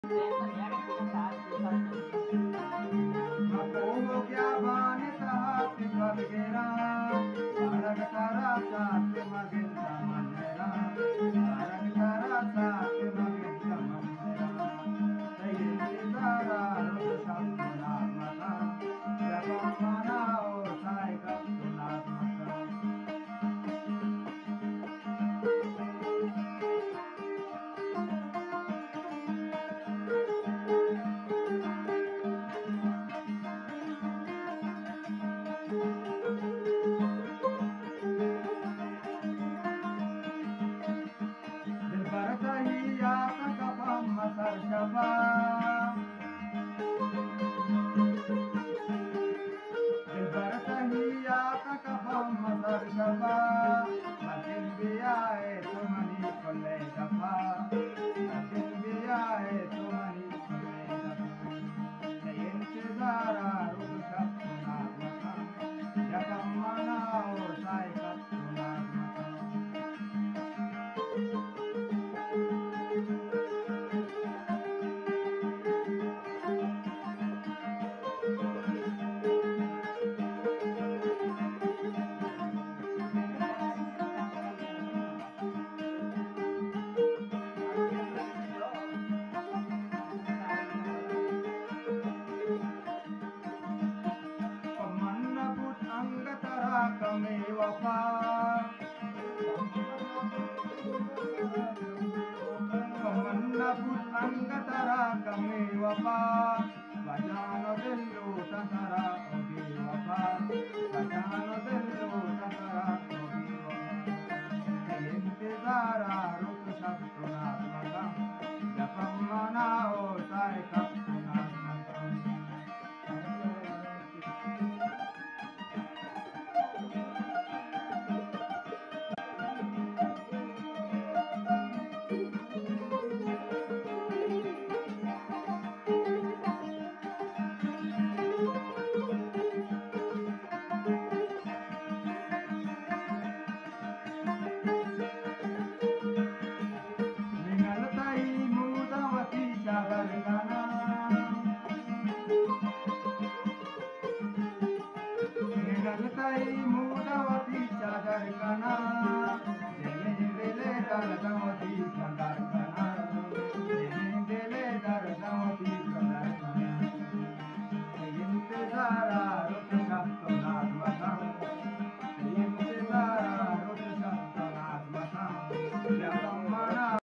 Aku क्या wanita hati berbeda, para cara saat makin zaman merah, para cara saat makin zaman merah. Sayang kita harus satu mata, jangan mana saya ketunas mata. Bertahia kakapam masar syabab. Bertahia kakapam masar syabab. Makin biaya tumani kolai dapa. Makin biaya tumani kolai dapa. Lain cedara rup sapna mata. Jakam mana usai kapuna mata. Kami wafa Pemenabut angkatan